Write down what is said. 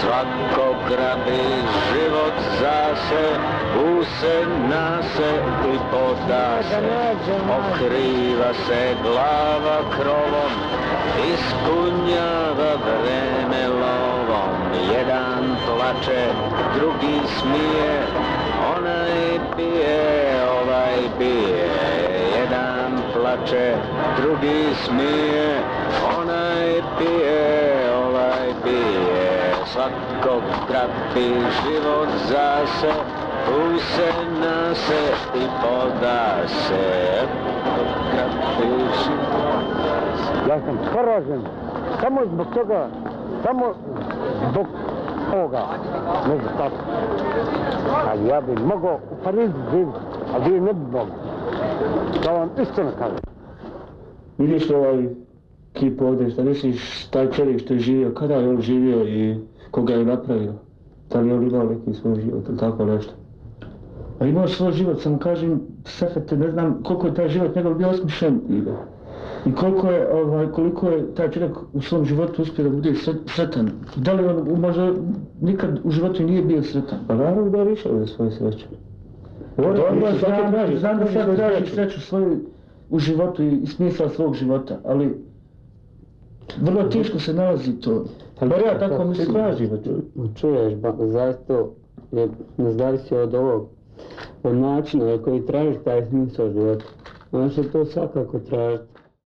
Svako grabi život zase, use nase i poda se. Okriva se glava krovom, ispunjava vreme lovom. Jedan plače, drugi smije, onaj pije, ovaj pije. Jedan plače, drugi smije, onaj pije, ovaj pije. Svako krapi život zase, use nase i poda se. Krapi život zase. Ja sam poražen, samo zbog toga, samo zbog ovoga, ne znam tako. Ali ja bi mogao u Parizu živjeti, a vi ne bi mogli. Da vam iskreno kažem. Vidiš li ovaj kip ovdje, šta misliš, taj čovjek što je živio, kada je on živio i koga je napravio? Da li je on imao neki svoj život ili tako nešto? A imao svoj život, samo kažem, Sefete, ne znam koliko je taj život njegov bio osmišljen i koliko je taj čovjek u svom životu uspio da bude sretan. Da li on možda nikad u životu nije bio sretan? Pa naravno da je više od svoje sreće. Znam da sad traži sreću svoju u životu i smisla svog života, ali vrlo teško se nalazi to. Bar ja tako mislim. Čuješ, zaista ne zavisi od ovog, od načina koji traži taj smisao života. Ono što to svakako tražiti.